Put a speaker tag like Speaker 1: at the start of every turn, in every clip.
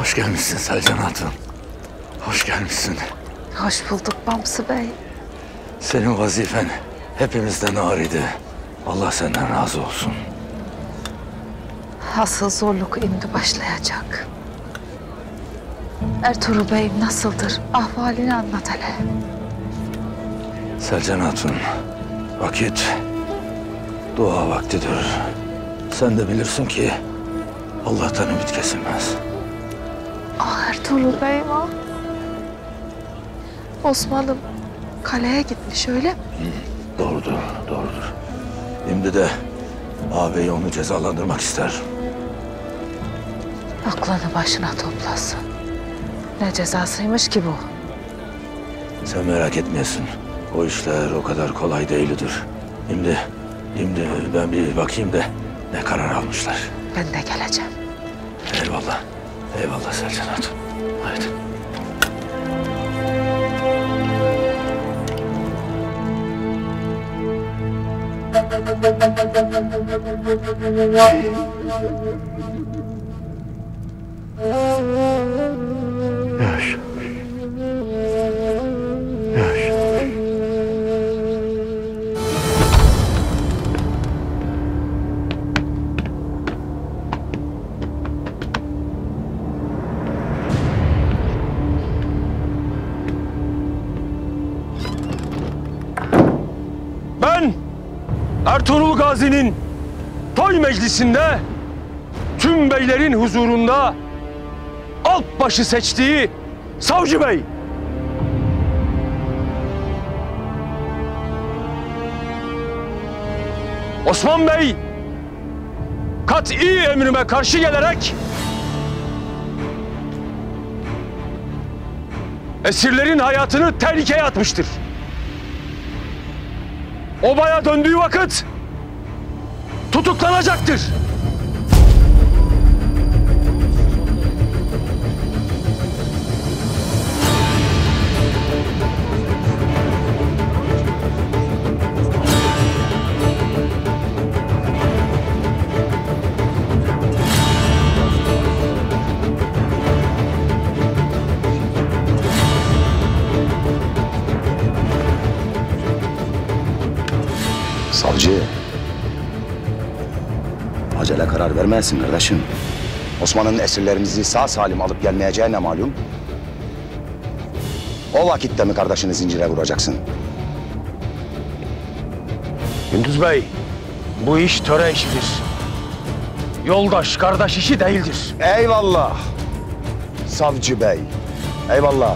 Speaker 1: Hoş gelmişsin Selcan Hatun. Hoş gelmişsin.
Speaker 2: Hoş bulduk Bamsı Bey.
Speaker 1: Senin vazifen hepimizden ağır idi. Allah senden razı olsun.
Speaker 2: Asıl zorluk indi başlayacak. Ertuğrul Bey'im nasıldır? Ahvalini anlat hele.
Speaker 1: Selcan Hatun, vakit dua vaktidir. Sen de bilirsin ki Allah'tan ümit kesilmez.
Speaker 2: Ah Ertuğrul Bey'im ah. Osman'ım kaleye gitmiş öyle mi?
Speaker 1: Doğrudur, doğrudur. Şimdi de ağabey onu cezalandırmak ister.
Speaker 2: Aklını başına toplasın. Ne cezasıymış ki bu?
Speaker 1: Sen merak etmeyesin. O işler o kadar kolay değildir. Şimdi ben bir bakayım da ne karar almışlar.
Speaker 2: Ben de geleceğim.
Speaker 1: Eyvallah. Eyvallah Selcan Hatun. Haydi. Yaş. Yaş.
Speaker 3: Ben Ertuğrul Gazi'nin toy meclisinde tüm beylerin huzurunda alt başı seçtiği Savcı Bey. Osman Bey kat'i emrime karşı gelerek esirlerin hayatını tehlikeye atmıştır. Obaya döndüğü vakit tutuklanacaktır.
Speaker 4: Savcı, acele karar vermeyesin kardeşim. Osman'ın esirlerimizi sağ salim alıp gelmeyeceğine malum. O vakitte mi kardeşini zincire vuracaksın?
Speaker 3: Gündüz Bey, bu iş töre işidir. Yoldaş, kardeş işi değildir.
Speaker 4: Eyvallah, Savcı Bey, eyvallah.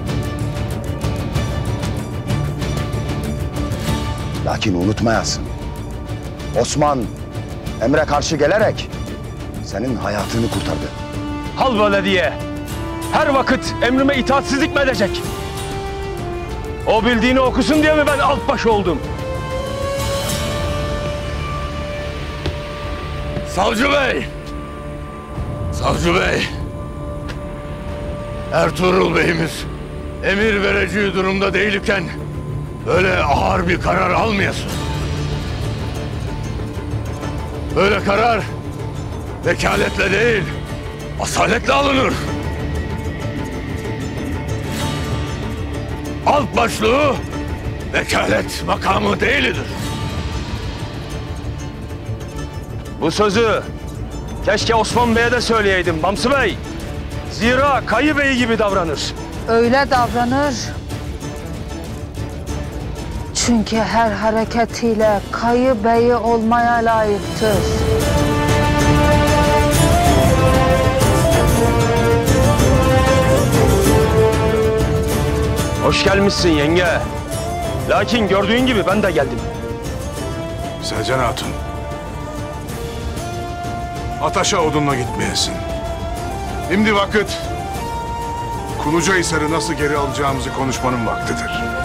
Speaker 4: Lakin unutmayasın, Osman emre karşı gelerek senin hayatını kurtardı.
Speaker 3: Hal böyle diye her vakit emrime itaatsizlik mi edecek? O bildiğini okusun diye mi ben alt baş oldum?
Speaker 1: Savcı Bey! Savcı Bey! Ertuğrul Bey'imiz emir vereceği durumda değilken böyle ağır bir karar almayasın. Böyle karar vekaletle değil, asaletle alınır. Alt başlığı vekalet makamı değildir.
Speaker 3: Bu sözü keşke Osman Bey'e de söyleyeydim Bamsı Bey. Zira Kayı Bey gibi davranır.
Speaker 2: Öyle davranır. Çünkü her hareketiyle Kayı Bey'i olmaya layıktır.
Speaker 3: Hoş gelmişsin yenge. Lakin gördüğün gibi ben de geldim.
Speaker 5: Selcan Hatun. Ataş'a odunla gitmeyesin. Şimdi vakit Kulucahisar'ı nasıl geri alacağımızı konuşmanın vaktidir.